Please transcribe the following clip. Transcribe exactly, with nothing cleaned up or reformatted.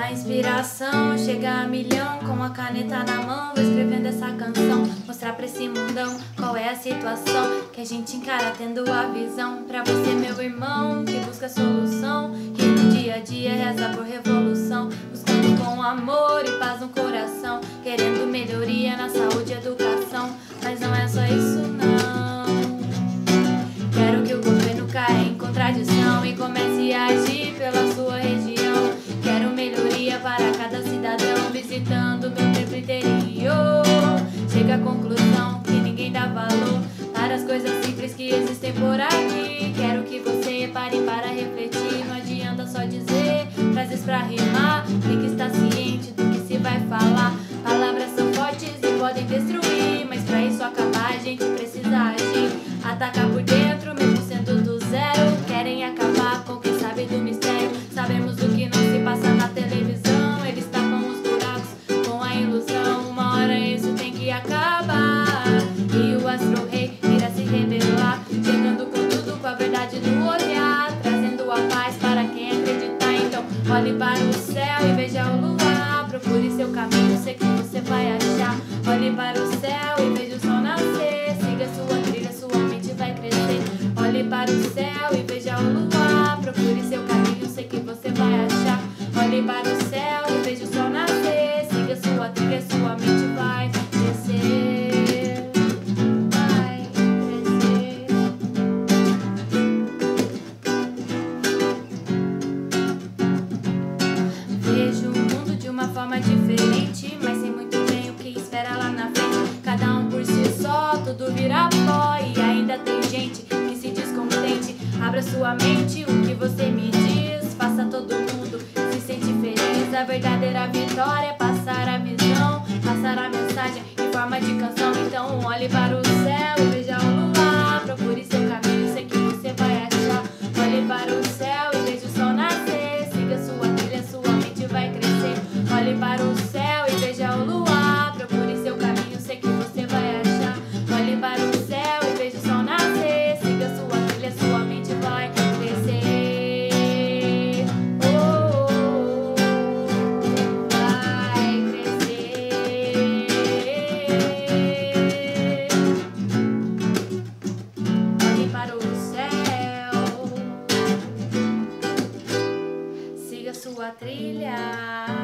A inspiração chega a milhão, com a caneta na mão, vou escrevendo essa canção. Mostrar pra esse mundão qual é a situação que a gente encara tendo a visão. Pra você, meu irmão, que busca solução, que no dia a dia reza por revolução, buscando com amor e paz no coração, querendo melhoria na saúde e educação. Mas não é só isso não. Quero que o governo caia em contradição e comece a agir pela sua região. Quero melhoria para cada cidadão, visitando meu tempo interior. Chega à conclusão que ninguém dá valor para as coisas simples que existem por aqui. Quero que você pare para refletir, não adianta só dizer frases pra rimar. Tem que estar ciente do que se vai falar. Palavras são fortes e podem destruir, mas pra isso acabar a gente precisa agir. Atacar por dentro, mesmo sendo do zero. Querem acabar com quem sabe do mistério. Sabemos do que não se passa na televisão. Eles tapam os buracos com a ilusão. Uma hora isso tem que acabar e o astro-rei irá se revelar, chegando com tudo, com a verdade no olhar, trazendo a paz para quem acreditar. Então olhe para o céu e veja o luar. Procure seu caminho, sei que você vai achar. Olhe para o céu e veja o sol nascer. Siga sua trilha, sua mente vai crescer. Olhe para o céu e veja o luar. Procure seu caminho, sei que você vai achar. Olhe para o céu e veja o sol nascer. Siga sua trilha, sua mente vai crescer. Vai crescer. Vejo o mundo de uma forma diferente, mas sei muito bem o que espera lá na frente. Cada um por si só, tudo vira pó e ainda tem gente que se descontente. Abra sua mente, o que você me diz, faça todo mundo se sentir feliz. A verdadeira vitória é passar a visão, passar a mensagem em forma de canção. Então olhe para o céu e veja o luar. Procure seu caminho, sei que você vai achar. Olhe para o céu e veja o sol nascer. Siga sua trilha, sua mente vai crescer. Olhe para o céu e veja o luar. Procure seu caminho, sei que você vai achar. Olhe para o céu e veja o sol nascer. Siga sua trilha, sua mente vai crescer. Oh, oh, oh, vai crescer. Olhe para o céu, siga sua trilha.